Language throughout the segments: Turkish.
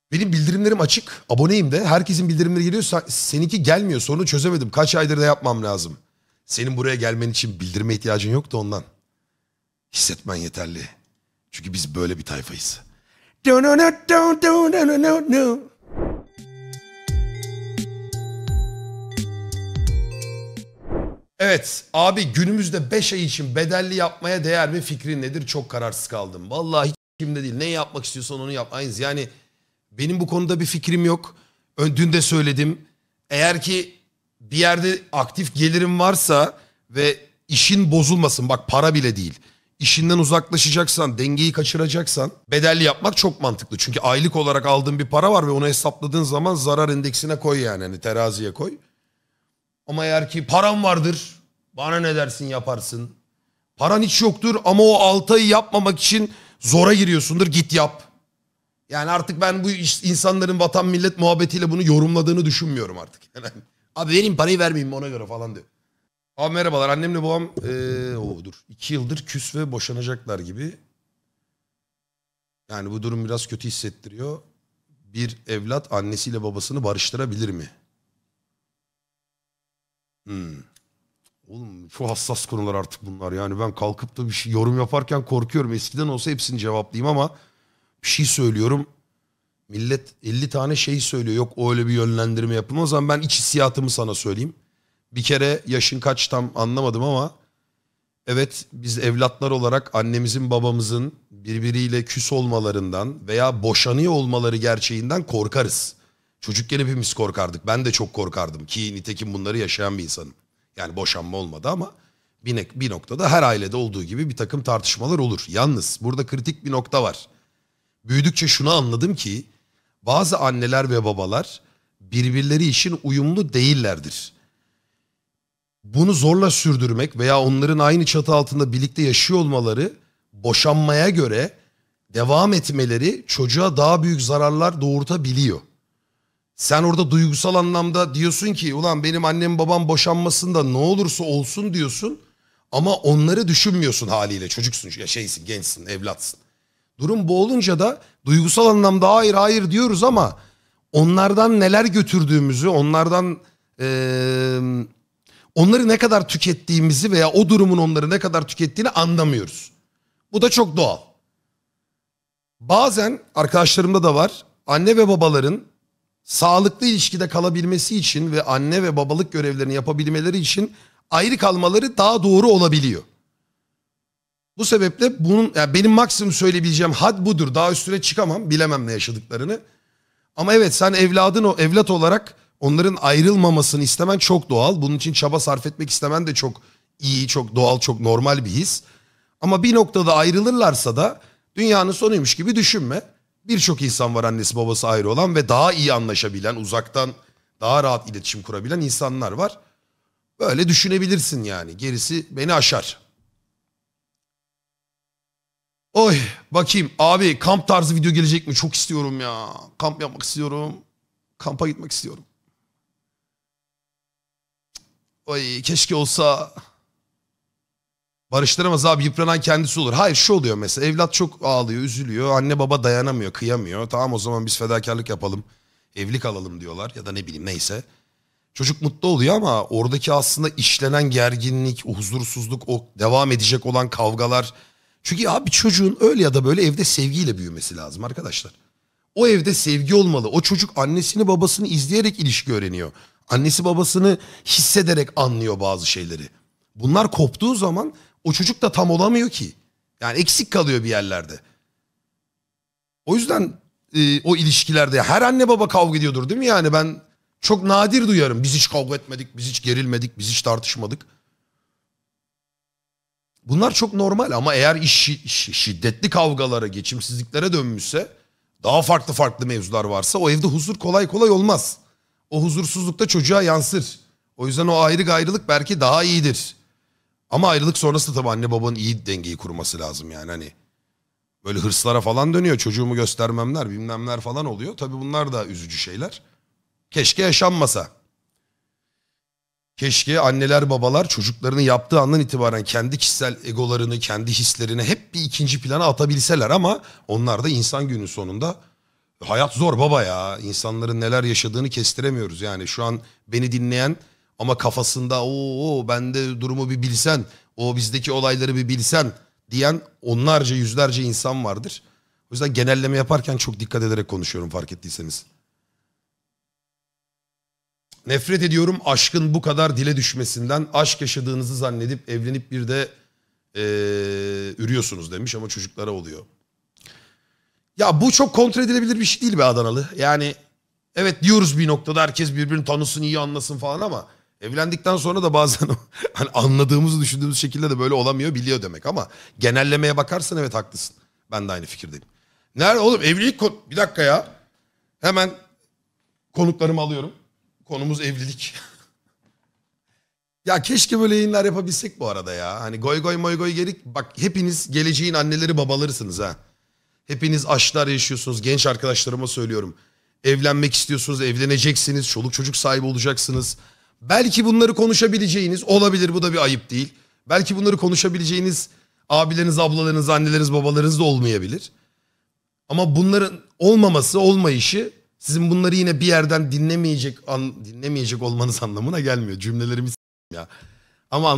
Benim bildirimlerim açık. Aboneyim de. Herkesin bildirimleri geliyor. Seninki gelmiyor. Sorunu çözemedim. Kaç aydır da yapmam lazım. Senin buraya gelmen için bildirime ihtiyacın yok da ondan. Hissetmen yeterli. Çünkü biz böyle bir tayfayız. Evet abi, günümüzde 5 ay için bedelli yapmaya değer mi, fikrin nedir? Çok kararsız kaldım. Vallahi hiç kimde değil. Ne yapmak istiyorsan onu yap. Aynı yani benim bu konuda bir fikrim yok. Dün de söyledim. Eğer ki bir yerde aktif gelirim varsa ve işin bozulmasın, bak para bile değil, İşinden uzaklaşacaksan, dengeyi kaçıracaksan bedelli yapmak çok mantıklı. Çünkü aylık olarak aldığın bir para var ve onu hesapladığın zaman zarar endeksine koy yani. Hani teraziye koy. Ama eğer ki paran vardır, bana ne dersin yaparsın. Paran hiç yoktur ama o 6 ayı yapmamak için zora giriyorsundur, git yap. Yani artık ben bu insanların vatan millet muhabbetiyle bunu yorumladığını düşünmüyorum artık. Yani, abi vereyim parayı, vermeyeyim mi ona göre falan diyor. Abi merhabalar, annemle babam 2 yıldır küs ve boşanacaklar gibi. Yani bu durum biraz kötü hissettiriyor. Bir evlat annesiyle babasını barıştırabilir mi? Oğlum çok hassas konular artık bunlar. Yani ben kalkıp da bir şey yorum yaparken korkuyorum. Eskiden olsa hepsini cevaplayayım ama bir şey söylüyorum. Millet 50 tane şey söylüyor. Yok öyle bir yönlendirme yapılmaz. O zaman ben iç hissiyatımı sana söyleyeyim. Bir kere yaşın kaç tam anlamadım ama evet, biz evlatlar olarak annemizin babamızın birbiriyle küs olmalarından veya boşanıyor olmaları gerçeğinden korkarız. Çocukken hepimiz korkardık. Ben de çok korkardım ki nitekim bunları yaşayan bir insanım. Yani boşanma olmadı ama bir noktada her ailede olduğu gibi bir takım tartışmalar olur. Yalnız burada kritik bir nokta var. Büyüdükçe şunu anladım ki bazı anneler ve babalar birbirleri için uyumlu değillerdir. Bunu zorla sürdürmek veya onların aynı çatı altında birlikte yaşıyor olmaları, boşanmaya göre devam etmeleri çocuğa daha büyük zararlar doğurtabiliyor. Sen orada duygusal anlamda diyorsun ki ulan benim annem babam boşanmasın da ne olursa olsun diyorsun. Ama onları düşünmüyorsun haliyle, çocuksun ya, şeysin, gençsin, evlatsın. Durum bu olunca da duygusal anlamda hayır hayır diyoruz ama onlardan neler götürdüğümüzü, onları ne kadar tükettiğimizi veya o durumun onları ne kadar tükettiğini anlamıyoruz. Bu da çok doğal. Bazen arkadaşlarımda da var, anne ve babaların sağlıklı ilişkide kalabilmesi için ve anne ve babalık görevlerini yapabilmeleri için ayrı kalmaları daha doğru olabiliyor. Bu sebeple yani benim maksimum söyleyebileceğim had budur. Daha üstüne çıkamam, bilemem ne yaşadıklarını. Ama evet, sen evlat olarak onların ayrılmamasını istemen çok doğal. Bunun için çaba sarf etmek istemen de çok iyi, çok doğal, çok normal bir his. Ama bir noktada ayrılırlarsa da dünyanın sonuymuş gibi düşünme. Birçok insan var annesi babası ayrı olan ve daha iyi anlaşabilen, uzaktan daha rahat iletişim kurabilen insanlar var. Böyle düşünebilirsin yani. Gerisi beni aşar. Oy bakayım abi, kamp tarzı video gelecek mi? Çok istiyorum ya. Kamp yapmak istiyorum. Kampa gitmek istiyorum. Oy keşke olsa. Barıştıramaz abi, yıpranan kendisi olur. Hayır, şu oluyor mesela, evlat çok ağlıyor, üzülüyor. Anne baba dayanamıyor, kıyamıyor. Tamam, o zaman biz fedakarlık yapalım. Evlilik alalım diyorlar ya da ne bileyim, neyse. Çocuk mutlu oluyor ama oradaki aslında işlenen gerginlik, o huzursuzluk, o devam edecek olan kavgalar. Çünkü abi çocuğun öyle ya da böyle evde sevgiyle büyümesi lazım arkadaşlar. O evde sevgi olmalı. O çocuk annesini babasını izleyerek ilişki öğreniyor. Annesi babasını hissederek anlıyor bazı şeyleri. Bunlar koptuğu zaman o çocuk da tam olamıyor ki. Yani eksik kalıyor bir yerlerde. O yüzden o ilişkilerde her anne baba kavga ediyordur değil mi? Yani ben çok nadir duyarım. Biz hiç kavga etmedik, biz hiç gerilmedik, biz hiç tartışmadık. Bunlar çok normal ama eğer şiddetli kavgalara, geçimsizliklere dönmüşse, daha farklı mevzular varsa o evde huzur kolay kolay olmaz. O huzursuzluk da çocuğa yansır. O yüzden o ayrı gayrılık belki daha iyidir. Ama ayrılık sonrası tabii anne babanın iyi dengeyi kurması lazım yani, hani. Böyle hırslara falan dönüyor, çocuğumu göstermemler bilmemler falan oluyor. Tabii bunlar da üzücü şeyler. Keşke yaşanmasa. Keşke anneler babalar çocuklarını yaptığı andan itibaren kendi kişisel egolarını, kendi hislerini hep bir ikinci plana atabilseler ama onlar da insan günün sonunda Hayat zor baba ya. İnsanların neler yaşadığını kestiremiyoruz. Yani şu an beni dinleyen ama kafasında o ben de durumu bir bilsen, o bizdeki olayları bir bilsen diyen onlarca yüzlerce insan vardır. O yüzden genelleme yaparken çok dikkat ederek konuşuyorum fark ettiyseniz. Nefret ediyorum aşkın bu kadar dile düşmesinden. Aşk yaşadığınızı zannedip evlenip bir de ürüyorsunuz demiş ama çocuklara oluyor. Ya bu çok kontrol edilebilir bir şey değil be Adanalı. Yani evet diyoruz bir noktada herkes birbirini tanısın iyi anlasın falan ama evlendikten sonra da bazen hani anladığımızı düşündüğümüz şekilde de böyle olamıyor biliyor demek ama genellemeye bakarsan evet haklısın. Ben de aynı fikirdeyim. Nerede oğlum evlilik bir dakika ya. Hemen konuklarımı alıyorum. Konumuz evlilik. Ya keşke böyle yayınlar yapabilsek bu arada ya. Hani goy goy moy goy gelik. Bak hepiniz geleceğin anneleri babalarısınız ha. Hepiniz aşklar yaşıyorsunuz. Genç arkadaşlarıma söylüyorum. Evlenmek istiyorsunuz, evleneceksiniz. Çoluk çocuk sahibi olacaksınız. Belki bunları konuşabileceğiniz olabilir bu da bir ayıp değil. Belki bunları konuşabileceğiniz abileriniz, ablalarınız, anneleriniz, babalarınız da olmayabilir. Ama bunların olmaması, olmayışı sizin bunları yine bir yerden dinlemeyecek olmanız anlamına gelmiyor. Cümlelerimi ya. Ama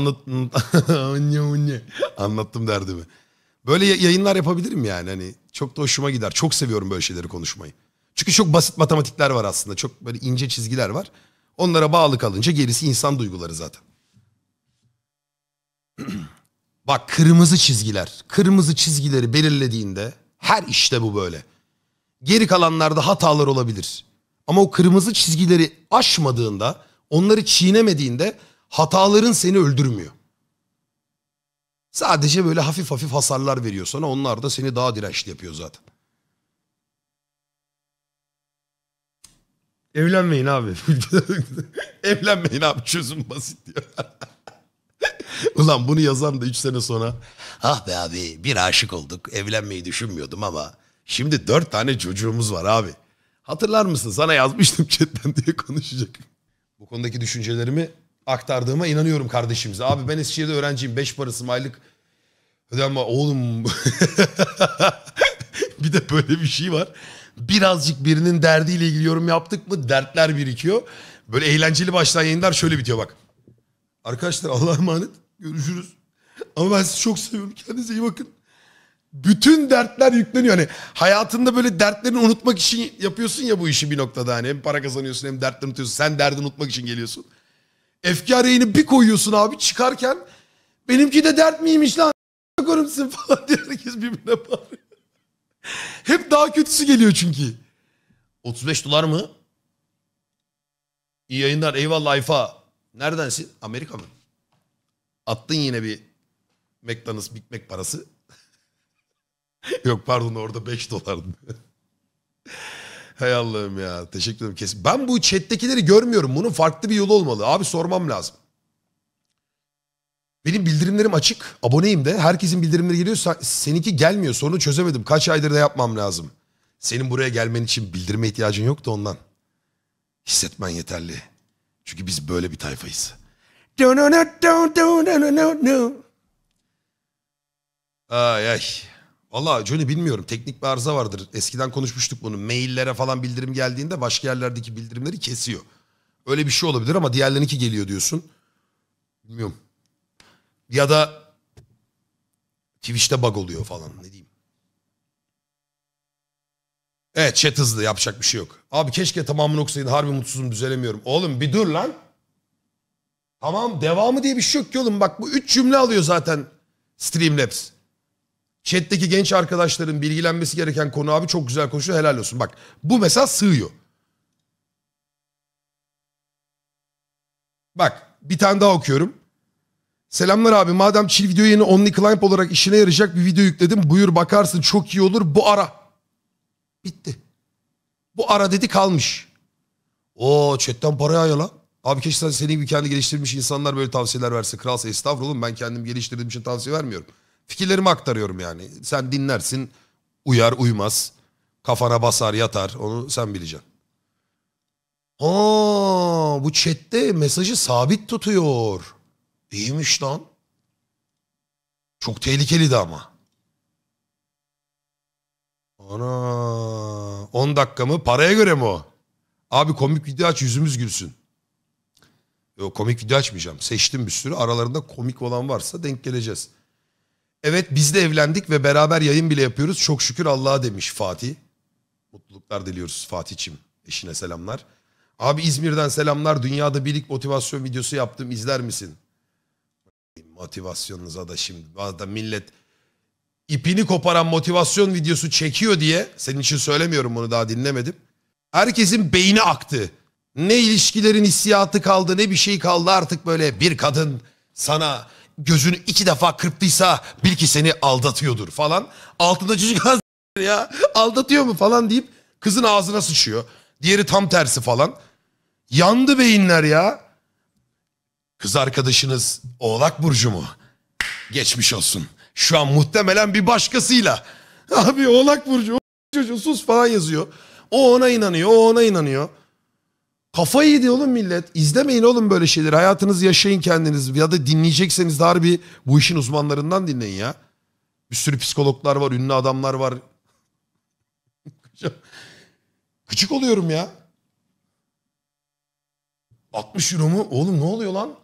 anlattım derdimi. Böyle yayınlar yapabilirim yani. Hani çok da hoşuma gider. Çok seviyorum böyle şeyleri konuşmayı. Çünkü çok basit matematikler var aslında. Çok böyle ince çizgiler var. Onlara bağlı kalınca gerisi insan duyguları zaten. Bak kırmızı çizgiler. Kırmızı çizgileri belirlediğinde her işte bu böyle. Geri kalanlarda hatalar olabilir. Ama o kırmızı çizgileri aşmadığında, onları çiğnemediğinde hataların seni öldürmüyor. Sadece böyle hafif hafif hasarlar veriyor sana. Onlar da seni daha dirençli yapıyor zaten. Evlenmeyin abi. Evlenmeyin abi çözüm basit diyor. Ulan bunu yazan da 3 sene sonra. Ah be abi bir aşık olduk. Evlenmeyi düşünmüyordum ama şimdi 4 tane çocuğumuz var abi. Hatırlar mısın sana yazmıştım chatten diye konuşacak. Bu konudaki düşüncelerimi aktardığıma inanıyorum kardeşimize. Abi ben Eskişehir'de öğrenciyim. 5 parası aylık ödenme. Oğlum bir de böyle bir şey var. Birazcık birinin derdiyle ilgili yorum yaptık mı dertler birikiyor. Böyle eğlenceli başlayan yayınlar şöyle bitiyor bak. Arkadaşlar Allah'a emanet. Görüşürüz. Ama ben sizi çok seviyorum. Kendinize iyi bakın. Bütün dertler yükleniyor. Hani hayatında böyle dertlerini unutmak için yapıyorsun ya bu işi bir noktada. Hani hem para kazanıyorsun hem dertlerini unutuyorsun. Sen derdini unutmak için geliyorsun. Efkar yayını bir koyuyorsun abi çıkarken. Benimki de dert miymiş lan? Korumsun falan diye herkes birbirine bağırıyor. Hep daha kötüsü geliyor çünkü. 35 dolar mı? İyi yayınlar. Eyvallah Ayfa. Neredensin? Amerika mı? Attın yine bir McDonald's Big Mac parası. Yok pardon orada 5 dolardı. Hay Allah'ım ya. Teşekkür ederim. Kesin. Ben bu chat'tekileri görmüyorum. Bunun farklı bir yolu olmalı. Abi sormam lazım. Benim bildirimlerim açık. Aboneyim de. Herkesin bildirimleri geliyor. Seninki gelmiyor. Sorunu çözemedim. Kaç aydır da yapmam lazım. Senin buraya gelmen için bildirime ihtiyacın yok da ondan. Hissetmen yeterli. Çünkü biz böyle bir tayfayız. Ay ay. Valla Johnny bilmiyorum. Teknik bir arıza vardır. Eskiden konuşmuştuk bunu. Maillere falan bildirim geldiğinde başka yerlerdeki bildirimleri kesiyor. Öyle bir şey olabilir ama diğerlerinki geliyor diyorsun. Bilmiyorum. Ya da Twitch'te bug oluyor falan ne diyeyim. Evet chat hızlı yapacak bir şey yok. Abi keşke tamamını okusaydın harbi mutsuzum düzelemiyorum. Oğlum bir dur lan. Tamam devamı diye bir şey yok ki oğlum. Bak bu 3 cümle alıyor zaten Streamlabs. Chat'teki genç arkadaşların bilgilenmesi gereken konu abi çok güzel konuşuyor helal olsun. Bak bu mesela sığıyor. Bak bir tane daha okuyorum. Selamlar abi madem chill video yeni Only Climb olarak işine yarayacak bir video yükledim. Buyur bakarsın çok iyi olur bu ara. Bitti. Bu ara dedi kalmış. Oo chatten para yağıyor lan. Abi keşke senin gibi kendi geliştirmiş insanlar böyle tavsiyeler verse. Kralsa estağfurullah oğlum ben kendim geliştirdiğim için tavsiye vermiyorum. Fikirlerimi aktarıyorum yani. Sen dinlersin uyar uymaz. Kafana basar yatar onu sen bileceksin. Aa, bu chatte mesajı sabit tutuyor. İyiymiş lan. Çok tehlikeliydi ama. Ana 10 dakika mı? Paraya göre mi o? Abi komik video aç yüzümüz gülsün. Yok komik video açmayacağım. Seçtim bir sürü. Aralarında komik olan varsa denk geleceğiz. Evet biz de evlendik ve beraber yayın bile yapıyoruz. Çok şükür Allah'a demiş Fatih. Mutluluklar diliyoruz Fatih'ciğim. Eşine selamlar. Abi İzmir'den selamlar. Dünyada birlik motivasyon videosu yaptım. İzler misin? Motivasyonunuza da şimdi. Bazen millet ipini koparan motivasyon videosu çekiyor diye. Senin için söylemiyorum, bunu daha dinlemedim. Herkesin beyni aktı. Ne ilişkilerin hissiyatı kaldı, ne bir şey kaldı, artık böyle bir kadın sana gözünü 2 defa kırptıysa bil ki seni aldatıyordur falan. Altında çocuk ya aldatıyor mu falan deyip kızın ağzına sıçıyor. Diğeri tam tersi falan. Yandı beyinler ya. Kız arkadaşınız Oğlak Burcu mu? Geçmiş olsun. Şu an muhtemelen bir başkasıyla. Abi Oğlak Burcu, çocuğu sus falan yazıyor. O ona inanıyor, o ona inanıyor. Kafayı yedi oğlum millet. İzlemeyin oğlum böyle şeyleri. Hayatınızı yaşayın kendiniz. Ya da dinleyecekseniz de harbi bu işin uzmanlarından dinleyin ya. Bir sürü psikologlar var, ünlü adamlar var. Küçük oluyorum ya. 60 euro mu? Oğlum ne oluyor lan?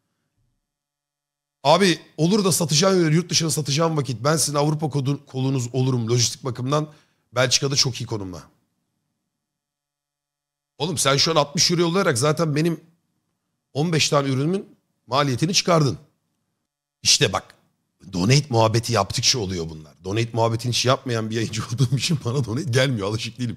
Abi olur da satacağım yurt dışına satacağım vakit ben sizin Avrupa kolunuz olurum lojistik bakımdan. Belçika'da çok iyi konumda. Oğlum sen şu an 60 euro olarak zaten benim 15 tane ürünümün maliyetini çıkardın. İşte bak donate muhabbeti yaptıkça oluyor bunlar. Donate muhabbetini hiç yapmayan bir yayıncı olduğum için bana donate gelmiyor, alışık değilim.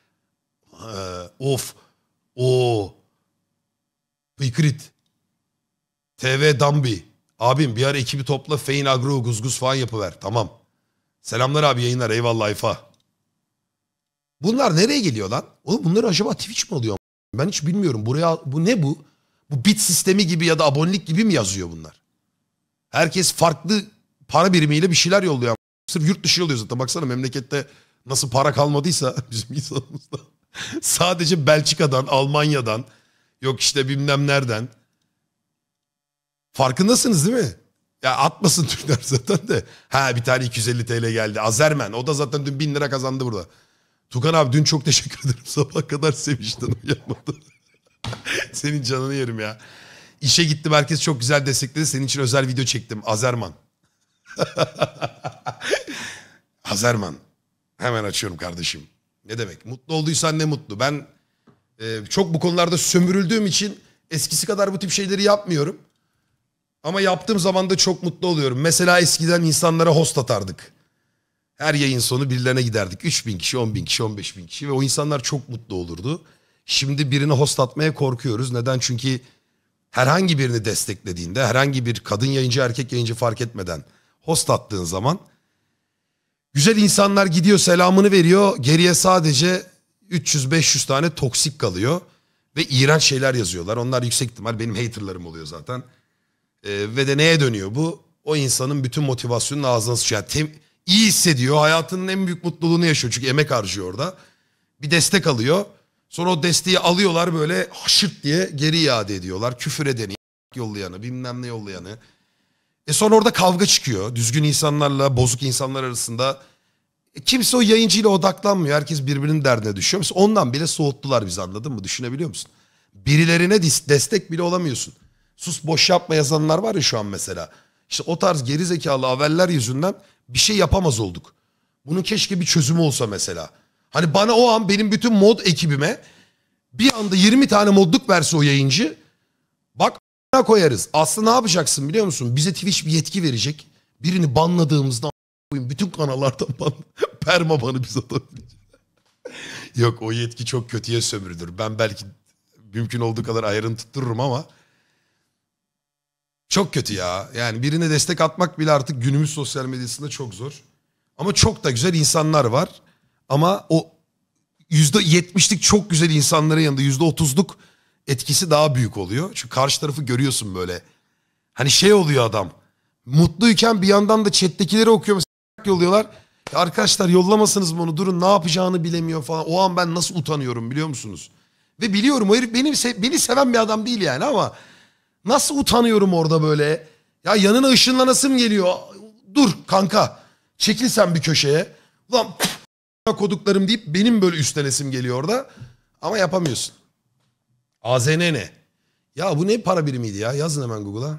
Of. O. Pıykrit. TV Dambi. Abim bir ara ekibi topla Fein Agro Guzguz falan yapıver. Tamam. Selamlar abi, yayınlar, eyvallah Ayfa. Bunlar nereye geliyor lan? Oğlum bunları acaba Twitch mi alıyor? Ben hiç bilmiyorum. Buraya bu ne bu? Bu bit sistemi gibi ya da abonelik gibi mi yazıyor bunlar? Herkes farklı para birimiyle bir şeyler yolluyor. Sırf yurt dışı yolluyor zaten. Baksana memlekette nasıl para kalmadıysa bizim insanımızda. Sadece Belçika'dan, Almanya'dan, yok işte bilmem nereden. Farkındasınız değil mi? Ya atmasın Türkler zaten de. Ha bir tane 250 TL geldi. Azermen. O da zaten dün 1000 lira kazandı burada. Tukan abi dün çok teşekkür ederim. Sabah kadar seviştin, uyanmadım. Senin canını yerim ya. İşe gittim, herkes çok güzel destekledi. Senin için özel video çektim. Azerman. Azerman. Hemen açıyorum kardeşim. Ne demek? Mutlu olduysan ne mutlu. Ben çok bu konularda sömürüldüğüm için eskisi kadar bu tip şeyleri yapmıyorum. Ama yaptığım zaman da çok mutlu oluyorum. Mesela eskiden insanlara host atardık. Her yayın sonu birilerine giderdik. 3000 kişi, 10.000 kişi, 15.000 kişi ve o insanlar çok mutlu olurdu. Şimdi birine host atmaya korkuyoruz. Neden? Çünkü herhangi birini desteklediğinde, herhangi bir kadın yayıncı, erkek yayıncı fark etmeden host attığın zaman güzel insanlar gidiyor, selamını veriyor. Geriye sadece 300-500 tane toksik kalıyor ve iğrenç şeyler yazıyorlar. Onlar yüksek ihtimal benim haterlarım oluyor zaten. Ve de neye dönüyor bu? O insanın bütün motivasyonunu ağzına sıçıyor. Yani iyi hissediyor. Hayatının en büyük mutluluğunu yaşıyor. Çünkü emek harcıyor orada. Bir destek alıyor. Sonra o desteği alıyorlar böyle haşırt diye geri iade ediyorlar. Küfür edeni, yollayanı, bilmem ne yollayanı. Sonra orada kavga çıkıyor. Düzgün insanlarla bozuk insanlar arasında. Kimse o yayıncıyla odaklanmıyor. Herkes birbirinin derdine düşüyor. Mesela ondan bile soğuttular bizi, anladın mı? Düşünebiliyor musun? Birilerine destek bile olamıyorsun. Sus boş yapma yazanlar var ya şu an mesela. İşte o tarz gerizekalı haberler yüzünden bir şey yapamaz olduk. Bunun keşke bir çözümü olsa mesela. Hani bana o an benim bütün mod ekibime bir anda 20 tane modluk verse o yayıncı. Bak koyarız. Aslında ne yapacaksın biliyor musun? Bize Twitch bir yetki verecek. Birini banladığımızda bütün kanallardan perma banı biz atabilecek. Yok o yetki çok kötüye sömürülür. Ben belki mümkün olduğu kadar ayarını tuttururum ama çok kötü ya. Yani birine destek atmak bile artık günümüz sosyal medyasında çok zor. Ama çok da güzel insanlar var. Ama o %70'lik çok güzel insanların yanında %30'luk etkisi daha büyük oluyor. Çünkü karşı tarafı görüyorsun böyle. Hani şey oluyor adam. Mutluyken bir yandan da chat'tekileri okuyor. Mesela yolluyorlar. Ya arkadaşlar yollamasınız mı onu, durun ne yapacağını bilemiyor falan. O an ben nasıl utanıyorum biliyor musunuz? Ve biliyorum o herif beni seven bir adam değil yani ama nasıl utanıyorum orada böyle. Ya yanına ışınlanasım geliyor. Dur kanka çekil sen bir köşeye. Ulan koduklarım deyip benim böyle üstlenesim geliyor orada. Ama yapamıyorsun. AZN ne? Ya bu ne para birimiydi ya? Yazın hemen Google'a.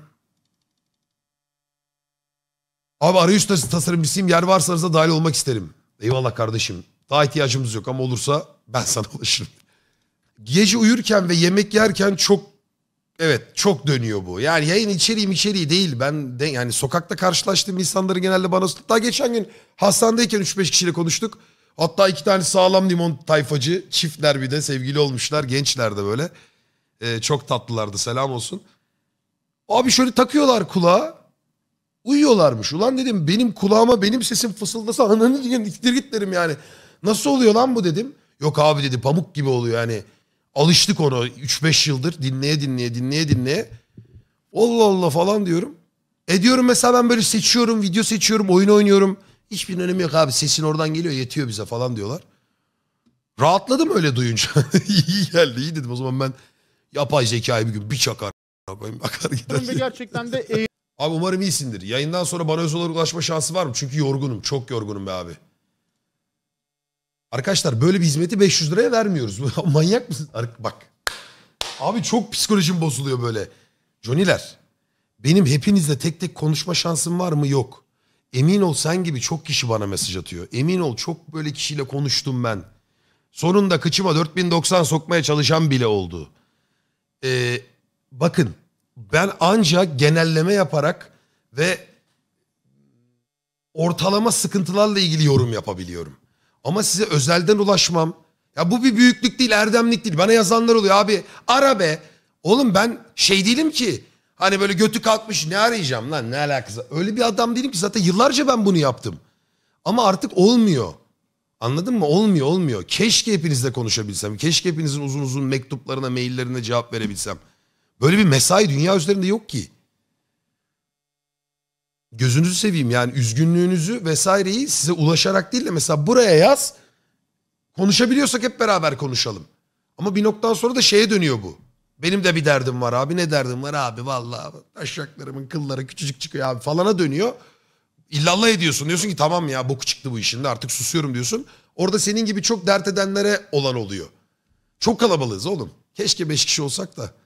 Abi arayüz tasarımcısıyım. Yer varsa aranızda dahil olmak isterim. Eyvallah kardeşim. Daha ihtiyacımız yok ama olursa ben sana ulaşırım. Gece uyurken ve yemek yerken çok dönüyor bu. Yani yayın içeriği değil. Ben de yani sokakta karşılaştığım insanları genelde bana... Daha geçen gün hastanedeyken 3-5 kişiyle konuştuk. Hatta 2 tane sağlam limon tayfacı çiftler, bir de sevgili olmuşlar. Gençler de böyle. Çok tatlılardı, selam olsun. Abi şöyle takıyorlar kulağa. Uyuyorlarmış. Ulan dedim benim kulağıma benim sesim fısıldasa ananı diktir git derim yani. Nasıl oluyor lan bu dedim. Yok abi dedi, pamuk gibi oluyor yani. Alıştık ona 3-5 yıldır dinleye. Allah Allah falan diyorum. Diyorum mesela ben böyle seçiyorum, video seçiyorum, oyun oynuyorum. Hiçbir önemi yok abi, sesin oradan geliyor, yetiyor bize falan diyorlar. Rahatladım öyle duyunca. İyi geldi, iyi dedim o zaman ben yapay zekayı bir gün bir çakar. Bakar gider. Ve gerçekten de Abi umarım iyisindir. Yayından sonra bana özel olarak ulaşma şansı var mı? Çünkü yorgunum. Çok yorgunum be abi. Arkadaşlar böyle bir hizmeti 500 liraya vermiyoruz. Manyak mısın? Bak. Abi çok psikolojim bozuluyor böyle. Johnny'ler. Benim hepinizle tek tek konuşma şansım var mı? Yok. Emin ol sen gibi çok kişi bana mesaj atıyor. Emin ol çok böyle kişiyle konuştum ben. Sonunda kıçıma 4090 sokmaya çalışan bile oldu. Bakın. Ben ancak genelleme yaparak ve ortalama sıkıntılarla ilgili yorum yapabiliyorum. Ama size özelden ulaşmam. Ya bu bir büyüklük değil, erdemlik değil. Bana yazanlar oluyor abi. Ara be. Oğlum ben şey değilim ki. Hani böyle götü kalkmış ne arayacağım lan, ne alakası. Öyle bir adam değilim ki, zaten yıllarca ben bunu yaptım. Ama artık olmuyor. Anladın mı? Olmuyor. Keşke hepinizle konuşabilsem. Keşke hepinizin uzun uzun mektuplarına, maillerine cevap verebilsem. Böyle bir mesai dünya üzerinde yok ki. Gözünüzü seveyim yani, üzgünlüğünüzü vesaireyi size ulaşarak değil de mesela buraya yaz. Konuşabiliyorsak hep beraber konuşalım. Ama bir noktadan sonra da şeye dönüyor bu. Benim de bir derdim var abi. Ne derdim var abi, vallahi taşaklarımın kılları küçücük çıkıyor abi falana dönüyor. İllallah ediyorsun, diyorsun ki tamam ya boku çıktı bu işin de artık susuyorum diyorsun. Orada senin gibi çok dert edenlere olan oluyor. Çok kalabalığız oğlum. Keşke 5 kişi olsak da.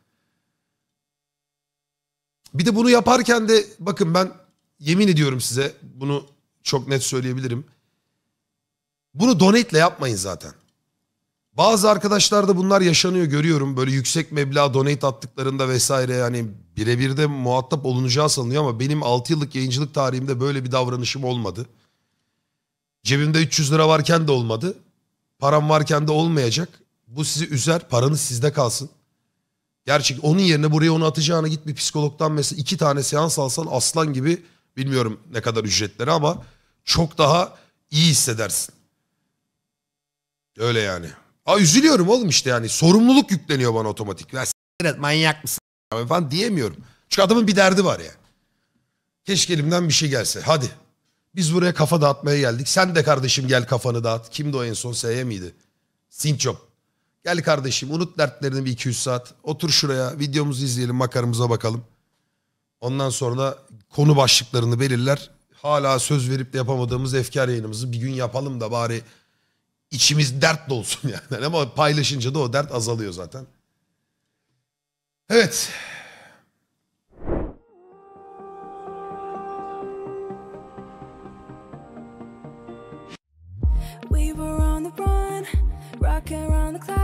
Bir de bunu yaparken de bakın ben yemin ediyorum size, bunu çok net söyleyebilirim. Bunu donate'le yapmayın zaten. Bazı arkadaşlarda bunlar yaşanıyor, görüyorum. Böyle yüksek meblağ donate attıklarında vesaire, yani birebir de muhatap olunacağı sanılıyor ama benim 6 yıllık yayıncılık tarihimde böyle bir davranışım olmadı. Cebimde 300 lira varken de olmadı. Param varken de olmayacak. Bu sizi üzer, paranız sizde kalsın. Gerçek onun yerine buraya onu atacağına git bir psikologdan mesela 2 tane seans alsan aslan gibi, bilmiyorum ne kadar ücretleri ama çok daha iyi hissedersin. Öyle yani. Üzülüyorum oğlum işte yani, sorumluluk yükleniyor bana otomatik. Ya evet manyak mısın falan diyemiyorum. Çünkü adamın bir derdi var ya. Keşke elimden bir şey gelse. Hadi. Biz buraya kafa dağıtmaya geldik. Sen de kardeşim gel kafanı dağıt. Kimdi o en son, S'ye miydi? Sintçop. Gel kardeşim unut dertlerini bir 200 saat. Otur şuraya videomuzu izleyelim, makaramıza bakalım. Ondan sonra konu başlıklarını belirler. Hala söz verip de yapamadığımız efkar yayınımızı bir gün yapalım da bari içimiz dert dolsun yani. Ama paylaşınca da o dert azalıyor zaten. Evet. We were on the run, rocking around the clock.